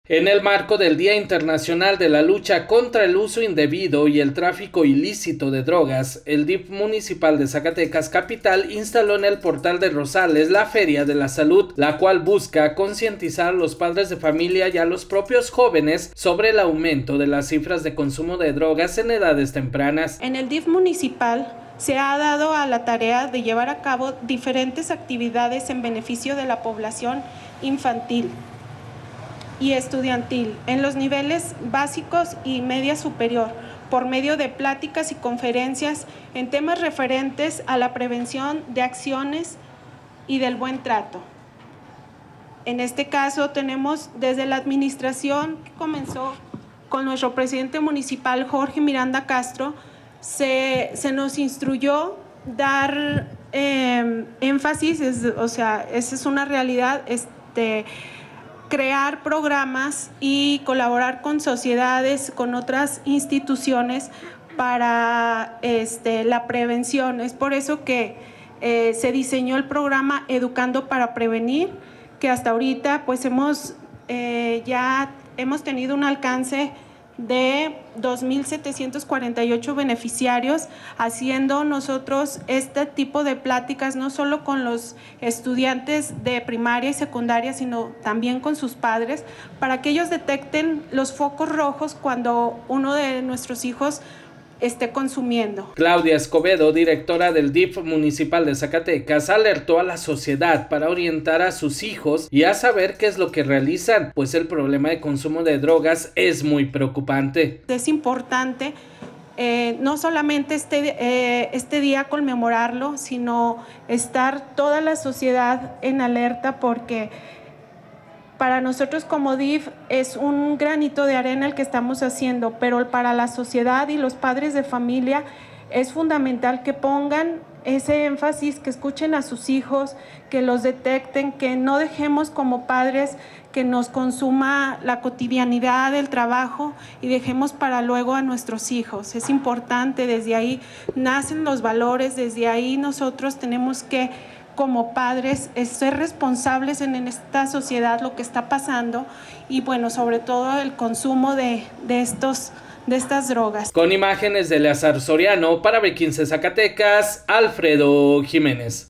En el marco del Día Internacional de la Lucha contra el Uso Indebido y el Tráfico Ilícito de Drogas, el DIF municipal de Zacatecas Capital instaló en el portal de Rosales la Feria de la Salud, la cual busca concientizar a los padres de familia y a los propios jóvenes sobre el aumento de las cifras de consumo de drogas en edades tempranas. En el DIF municipal se ha dado a la tarea de llevar a cabo diferentes actividades en beneficio de la población infantil y estudiantil en los niveles básicos y media superior, por medio de pláticas y conferencias en temas referentes a la prevención de acciones y del buen trato. En este caso tenemos desde la administración que comenzó con nuestro presidente municipal Jorge Miranda Castro, se nos instruyó dar énfasis, esa es una realidad, crear programas y colaborar con sociedades, con otras instituciones para la prevención. Es por eso que se diseñó el programa Educando para Prevenir, que hasta ahorita pues ya hemos tenido un alcance de 2,748 beneficiarios, haciendo nosotros este tipo de pláticas no solo con los estudiantes de primaria y secundaria, sino también con sus padres, para que ellos detecten los focos rojos cuando uno de nuestros hijos esté consumiendo. Claudia Escobedo, directora del DIF municipal de Zacatecas, alertó a la sociedad para orientar a sus hijos y a saber qué es lo que realizan, pues el problema de consumo de drogas es muy preocupante. Es importante no solamente este día conmemorarlo, sino estar toda la sociedad en alerta, porque para nosotros como DIF es un granito de arena el que estamos haciendo, pero para la sociedad y los padres de familia es fundamental que pongan ese énfasis, que escuchen a sus hijos, que los detecten, que no dejemos como padres que nos consuma la cotidianidad del trabajo y dejemos para luego a nuestros hijos. Es importante, desde ahí nacen los valores, desde ahí nosotros tenemos que, como padres, es ser responsables en esta sociedad, lo que está pasando, y bueno, sobre todo el consumo de estas drogas. Con imágenes de Eleazar Soriano, para B15 Zacatecas, Alfredo Jiménez.